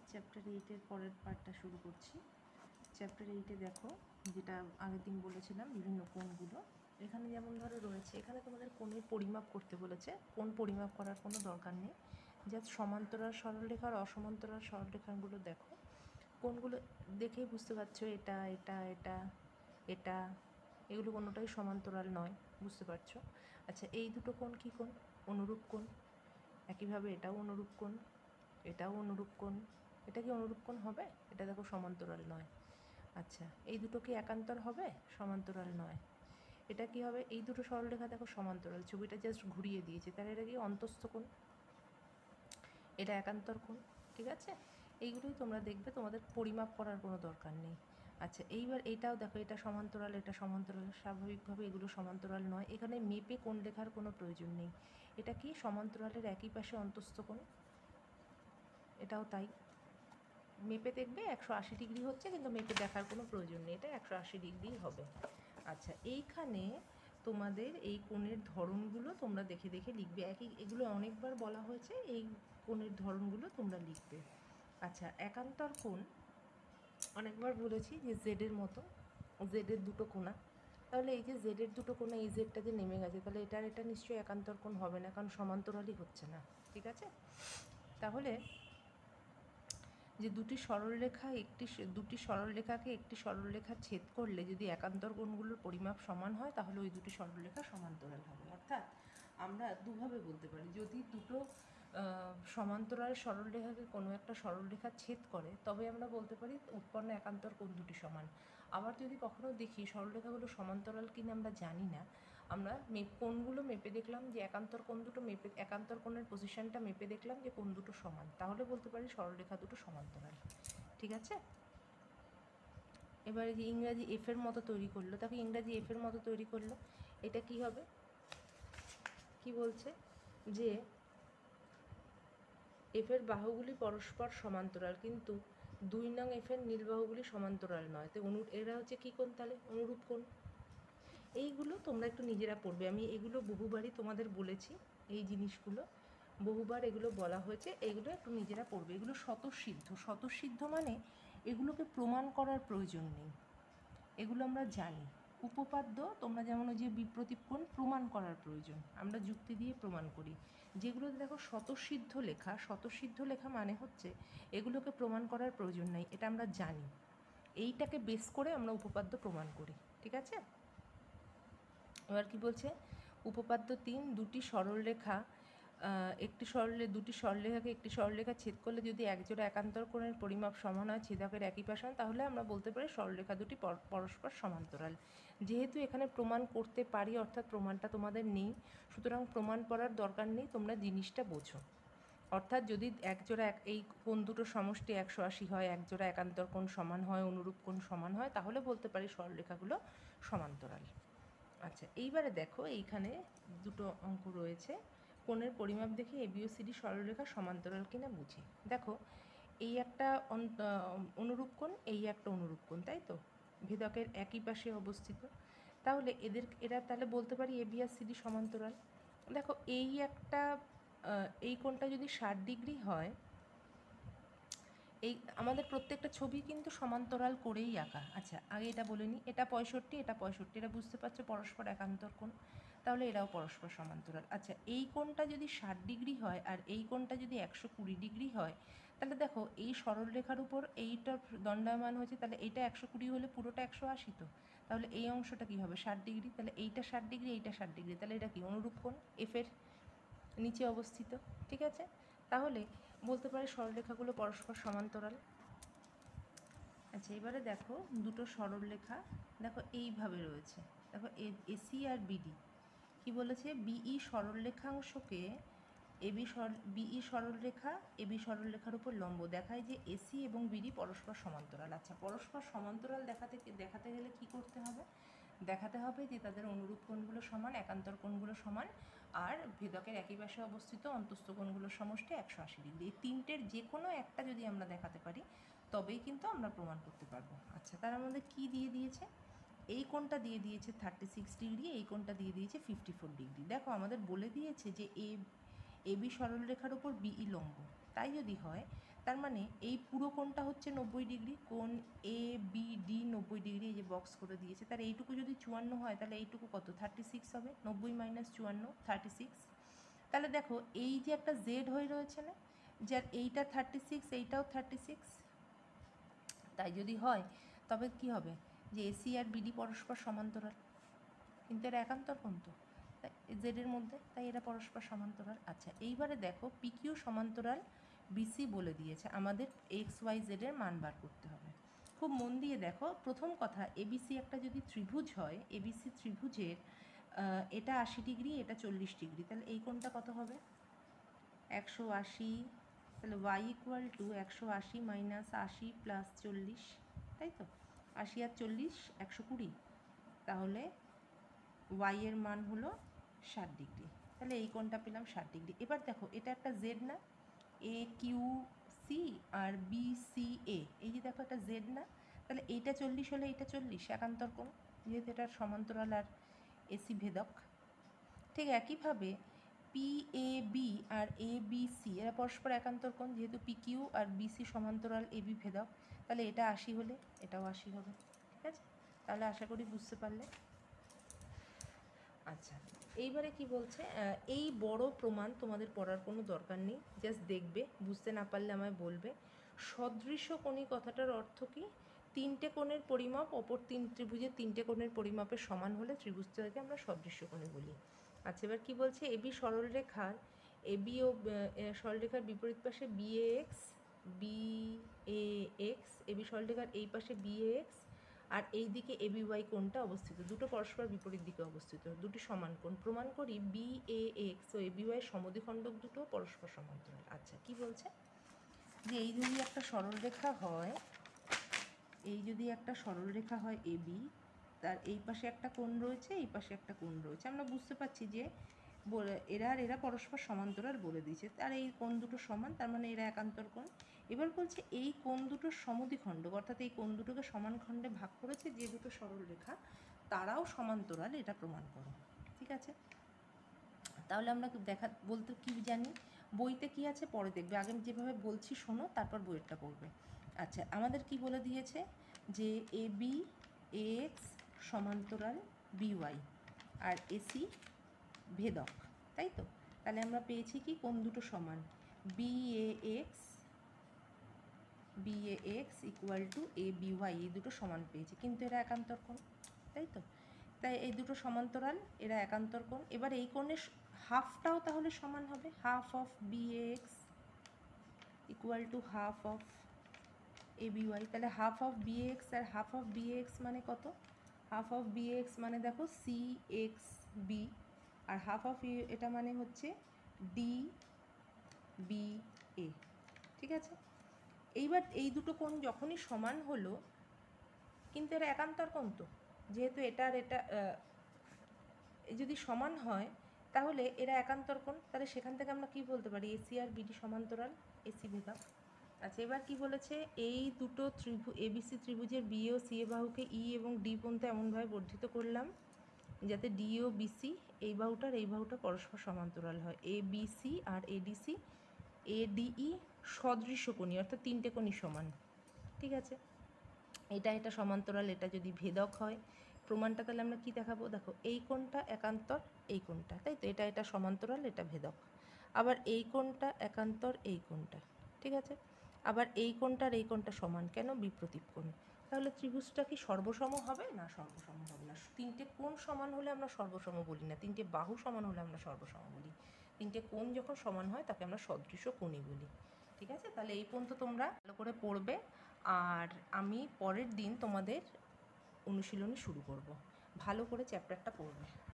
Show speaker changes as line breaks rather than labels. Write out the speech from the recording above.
Chapter 8-এর পরের পার্টটা শুরু করছি। চ্যাপ্টার 8-এ দেখো, যেটা আগের দিন বলেছিলাম বিভিন্ন কোণগুলো এখানে যেমন ধরো রয়েছে। এখানে তোমাদের কোণের পরিমাপ করতে বলেছে। কোণ পরিমাপ করার কোনো দরকার নেই, জাস্ট সমান্তরাল সরলরেখা আর অসমান্তরাল সরলরেখাগুলো দেখো। কোণগুলো দেখেই বুঝতে পারছো এটা এটা এটা এটা এগুলো কোনোটাই সমান্তরাল নয়, বুঝতে পারছো? আচ্ছা, এই দুটো কোণ কী কোণ? অনুরূপ কোণ। একইভাবে এটাও অনুরূপ কোণ, এটাও অনুরূপ কোণ। এটা কি অনুরূপ কোণ হবে? এটা দেখো সমান্তরাল নয়। আচ্ছা, এই দুটো কি একান্তর হবে? সমান্তরাল নয়। এটা কি হবে? এই দুটো সরলরেখা দেখো সমান্তরাল, ছবিটা জাস্ট ঘুরিয়ে দিয়েছে, তাহলে এটা কি অন্তস্থ কোণ, এটা একান্তর কোণ। ঠিক আছে, এইগুলোই তোমরা দেখবে, তোমাদের পরিমাপ করার কোনো দরকার নেই। আচ্ছা, এইবার এটাও দেখো, এটা সমান্তরাল, এটা সমান্তরাল, স্বাভাবিকভাবে এগুলো সমান্তরাল নয়। এখানে মেপে কোণ লেখার কোনো প্রয়োজন নেই। এটা কি সমান্তরালের একই পাশে অন্তস্থ কোণ, এটাও তাই। মেপে দেখবে 180 ডিগ্রি হচ্ছে, কিন্তু মেপে দেখার কোনো প্রয়োজন নেই, এটা 180 ডিগ্রি হবে। আচ্ছা, এইখানে তোমাদের এই কোণের ধরনগুলো তোমরা দেখে দেখে লিখবে। এগুলো অনেকবার বলা হয়েছে, এই কোণের ধরনগুলো তোমরা লিখবে। আচ্ছা, একান্তর কোণ অনেকবার বলেছি যে জেডের মতো, জেডের দুটো কোণা। তাহলে এই যে জেডের দুটো কোণা, এই জেডটা যে নেমে গেছে, তাহলে এটা নিশ্চয়ই একান্তর কোণ হবে না, কারণ সমান্তরালই হচ্ছে না। ঠিক আছে, তাহলে যে দুটি সরলরেখাকে একটি সরলরেখা ছেদ করলে যদি একান্তর কোণগুলোর পরিমাপ সমান হয়, তাহলে ওই দুটি সরলরেখা সমান্তরাল হবে। অর্থাৎ আমরা দুভাবে বলতে পারি, যদি দুটো সমান্তরাল সরলরেখাকে কোনো একটা সরলরেখা ছেদ করে, তবে আমরা বলতে পারি উৎপন্ন একান্তর কোণ দুটি সমান। আবার যদি কখনো দেখি সরলরেখাগুলো সমান্তরাল কিনা আমরা জানি না, আমরা কোণগুলো মেপে দেখলাম যে একান্তর কোণ দুটো মেপে, একান্তর কোণের পজিশনটা মেপে দেখলাম যে কোণ দুটো সমান, তাহলে বলতে পারি সরলরেখা দুটো সমান্তরাল। ঠিক আছে, এবারে যে ইংরাজি এফের মতো তৈরি করলো, তাকে ইংরাজি এফের মতো তৈরি করলো, এটা কি হবে? কি বলছে যে এফের বাহুগুলি পরস্পর সমান্তরাল, কিন্তু 2 নং এফের নীল বাহুগুলি সমান্তরাল নয়। তো এরা হচ্ছে কী কোণ? তাহলে অনুরূপ কোণ। এইগুলো তোমরা একটু নিজেরা পড়বে, আমি এগুলো বহুবারই তোমাদের বলেছি, এই জিনিসগুলো বহুবার এগুলো বলা হয়েছে, এগুলো একটু নিজেরা পড়বে। এগুলো স্বতঃসিদ্ধ। স্বতঃসিদ্ধ মানে এগুলোকে প্রমাণ করার প্রয়োজন নেই, এগুলো আমরা জানি। উপপাদ্য তোমরা যেমন ওই যে বিপ্রতীপ কোণ প্রমাণ করার প্রয়োজন, আমরা যুক্তি দিয়ে প্রমাণ করি। যেগুলোতে দেখো স্বতঃসিদ্ধ লেখা, স্বতঃসিদ্ধ লেখা মানে হচ্ছে এগুলোকে প্রমাণ করার প্রয়োজন নেই, এটা আমরা জানি। এইটাকে বেস করে আমরা উপপাদ্য প্রমাণ করি। ঠিক আছে, এবার কি বলছে? উপপাদ্য 3, দুটি সরলরেখা দুটি সরলরেখাকে একটি সরলরেখা ছেদ করলে যদি একজোড়া একান্তর কোণের পরিমাপ সমান হয়, ছেদকের একই পাশ হয়, তাহলে আমরা বলতে পারি সরলরেখা দুটি পরস্পর সমান্তরাল। যেহেতু এখানে প্রমাণ করতে পারি, অর্থাৎ প্রমাণটা তোমাদের নেই, সুতরাং প্রমাণ করার দরকার নেই, তোমরা জিনিসটা বোঝো। অর্থাৎ যদি একজোড়া এই কোণ দুটো সমষ্টি 180 হয়, একজোড়া একান্তর কোণ সমান হয়, অনুরূপ কোণ সমান হয়, তাহলে বলতে পারি সরলরেখাগুলো সমান্তরাল। আচ্ছা, এইবারে দেখো এইখানে দুটো অঙ্ক রয়েছে, কোণের পরিমাপ দেখে এবি ও সিডি সরলরেখা সমান্তরাল কিনা বুঝি। দেখো, এই একটা অনুরূপ কোণ, এই একটা অনুরূপ কোণ, তাই তো, ভেদকের একই পাশে অবস্থিত। তাহলে এরা তাহলে বলতে পারি এবি আর সিডি সমান্তরাল। দেখো, এই কোণটা যদি 60 ডিগ্রি হয়, এই আমাদের প্রত্যেকটা ছবি কিন্তু সমান্তরাল করেই আঁকা। আচ্ছা, আগে এটা বলে নিই, এটা 65, এটা 65, এটা বুঝতে পারছো পরস্পর একান্তর কোণ, তাহলে এরাও পরস্পর সমান্তরাল। আচ্ছা, এই কোণটা যদি 60 ডিগ্রি হয় আর এই কোণটা যদি 120 ডিগ্রি হয়, তাহলে দেখো এই সরলরেখার উপর এইটা দণ্ডায়মান হয়েছে, তাহলে এইটা 120 হলে পুরোটা 180, তো তাহলে এই অংশটা কী হবে? 60 ডিগ্রি। তাহলে এইটা 60 ডিগ্রি, এইটা 60 ডিগ্রি, তাহলে এটা কি অনুরূপ কোণ, এফের নিচে অবস্থিত। ঠিক আছে, তাহলে বলতে পারি সরলরেখাগুলো পরস্পর সমান্তরাল। আচ্ছা, এবারে দেখো দুটো সরলরেখা দেখো এইভাবে রয়েছে। দেখো এসি আর বিডি কি বলেছে? বিই সরলরেখাংশকে বিই সরলরেখা এবি সরলরেখার উপর লম্ব দেখায় যে এসি এবং বিডি পরস্পর সমান্তরাল। আচ্ছা, পরস্পর সমান্তরাল দেখাতে গেলে কি করতে হবে? দেখাতে হবে যে তাদের অনুরূপ কোণগুলো সমান, একান্তর কোণগুলো সমান, আর ভেদকের একই পাশে অবস্থিত অন্তস্থ কোণগুলোর সমষ্টি 180 ডিগ্রি। এই তিনটের যে কোনো একটা যদি আমরা দেখাতে পারি, তবেই কিন্তু আমরা প্রমাণ করতে পারবো। আচ্ছা, তার মধ্যে কী দিয়ে দিয়েছে? এই কোণটা দিয়ে দিয়েছে 36 ডিগ্রি, এই কোণটা দিয়ে দিয়েছে 54 ডিগ্রি। দেখো, আমাদের বলে দিয়েছে যে এবি সরলরেখার উপর বিই লম্ব, তাই যদি হয় তার মানে এই পুরো কোণটা হচ্ছে 90 ডিগ্রি, কোণ এ বি ডি 90 ডিগ্রি, এই যে বক্স করে দিয়েছে, তার এইটুকু যদি 54 হয় তাহলে এইটুকু কত 36 হবে, 90 মাইনাস 54 36। তাহলে দেখো এই যে একটা জেড হয়ে রয়েছে না, যার এইটা 36 এইটাও 36, তাই যদি হয় তবে কি হবে যে এসি আর বিডি পরস্পর সমান্তরাল, কিন্তু এরা একান্তর কোণ তো তাই জেডের মধ্যে, তাই এরা পরস্পর সমান্তরাল। আচ্ছা এইবারে দেখো পিকিউ সমান্তরাল বিসি বলে দিয়েছে, আমাদের এক্স ওয়াই জেডের মান বার করতে হবে। খুব মন দিয়ে দেখো, প্রথম কথা এবিসি একটা যদি ত্রিভুজ হয়, এবিসি ত্রিভুজের এটা 80 ডিগ্রি এটা 40 ডিগ্রি, তাহলে এই কোণটা কত হবে 180, তাহলে y equal to 180 minus 80 plus 40, তাই তো 80 আর 40 120, তাহলে ওয়াই এর মান হলো 60 ডিগ্রি, তাহলে এই কোণটা পেলাম 60 ডিগ্রি। এবার দেখো এটা একটা জেড না, এ কিউ সি আর বি সি এ, এই যে দেখো একটা জেড না, তাহলে এইটা 40 হলে এইটা 40 একান্তর কোণ, যেহেতু এটা সমান্তরাল আর এসি ভেদক। ঠিক একইভাবে পি এ বি আর এ বি সি এরা পরস্পর একান্তর কোণ, যেহেতু পি কিউ আর বিসি সমান্তরাল এ বি ভেদক, তাহলে এটা 80 হলে এটাও 80 হবে। ঠিক আছে, তাহলে আশা করি বুঝতে পারলে। আচ্ছা এইবারে কি বলছে, এই বড় প্রমাণ তোমাদের পড়ার কোনো দরকার নেই, জাস্ট দেখবে, বুঝতে না পারলে আমায় বলবে। সদৃশ্য কোণী কথাটার অর্থ কি, তিনটে কোণের পরিমাপ অপর তিন ত্রিভুজের তিনটে কোণের পরিমাপের সমান হলে ত্রিভুজটাকে আমরা সদৃশ্য কোণী বলি। আচ্ছা এবার কি বলছে, এবি সরলরেখার এবি ও সরলরেখার বিপরীত পাশে B A X, B A X, AB সরলরেখার এই পাশে বি এ এক্স আর এই দিকে এবি ওয়াই কোণটা অবস্থিত, দুটো পরস্পর বিপরীত দিকে অবস্থিত, দুটি সমান কোণ। প্রমাণ করি বি এ এক্স ও এবি ওয়াই সমদ্বিখণ্ডক দুটো পরস্পর সমান্তরাল। আচ্ছা কি বলছে, যে এই যদি একটা সরলরেখা হয়, এই যদি একটা সরলরেখা হয় এবি, তার এই পাশে একটা কোণ রয়েছে এই পাশে একটা কোণ রয়েছে, আমরা বুঝতে পারছি যে এরা পরস্পর সমান্তরাল বলে দিয়েছে, আর এই কোণ দুটো সমান, তার মানে এরা একান্তর কোণ। এবার বলছে এই কোণ দুটোর সমদ্বিখণ্ডক, অর্থাৎ এই কোণ দুটোকে সমান খণ্ডে ভাগ করেছে যে দুটো সরলরেখা তারাও সমান্তরাল, এটা প্রমাণ করো। ঠিক আছে, তাহলে আমরা বলতে কি জানি, বইতে কি আছে পরে দেখবে, আগে আমি যেভাবে বলছি শোনো তারপর বইয়েরটা পড়বে। আচ্ছা আমাদের কি বলে দিয়েছে, যে এ বি এক্স সমান্তরাল বিওয়াই আর এসি ভেদক, তাই তো, তাহলে আমরা পেয়েছি কি কোণ দুটো সমান, B A X equal to A B Y, এই দুটো সমান পেয়েছি, কিন্তু এরা একান্তর কোণ, তাই তো, তাই এই দুটো সমান্তরাল এরা একান্তর কোণ। এবার এই কোণের হাফটাও তাহলে সমান হবে, half of B X equal to half of A B Y, তাহলে হাফ অফ বি এক্স আর হাফ অফ বি এক্স মানে কত, হাফ অফ বি এক্স মানে দেখো সি এক্স বি, আর হাফ অফ এটা মানে হচ্ছে ডি বি এ। ঠিক আছে, এইবার এই দুটো কোণ যখনই সমান হলো, কিন্তু এরা একান্তর কোণ তো, যেহেতু এটা আর এটা যদি সমান হয় তাহলে এরা একান্তর কোণ, তাহলে সেখান থেকে আমরা কি বলতে পারি, এসি আর বিডি সমান্তরাল, এসি ভেদক। আচ্ছা এবার কি বলেছে, এই দুটো এবিসি ত্রিভুজের বি ও সি এ বাহুকে ই এবং ডি পর্যন্ত এমনভাবে বর্ধিত করলাম যাতে ডি ও বিসি এই বাহুটা পরস্পর সমান্তরাল হয়, এ বিসি আর এডিসি এডিই সদৃশ্য কোণী, অর্থাৎ তিনটে কোণই সমান। ঠিক আছে, এটা সমান্তরাল, এটা যদি ভেদক হয়, প্রমাণটা তাহলে আমরা কি দেখাবো, দেখো এই কোণটা একান্তর এই কোণটা, তাই তো, এটা সমান্তরাল এটা ভেদক, আবার এই কোণটা একান্তর এই কোণটা। ঠিক আছে, আবার এই কোণটা আর এই কোণটা সমান, কেন, বিপ্রতীপ কোণ। তাহলে ত্রিভুজটা কি সর্বসম হবে না, সর্বসম হবে না। তিনটে কোণ সমান হলে আমরা সর্বসম বলি না, তিনটে বাহু সমান হলে আমরা সর্বসম বলি, তিনটে কোণ যখন সমান হয় তাকে আমরা সদৃশ্য কোণই বলি। ঠিক আছে, তাহলে এই পর্যন্ত তোমরা ভালো করে পড়বে, আর আমি পরের দিন তোমাদের অনুশীলনী শুরু করব, ভালো করে চ্যাপ্টারটা পড়বে।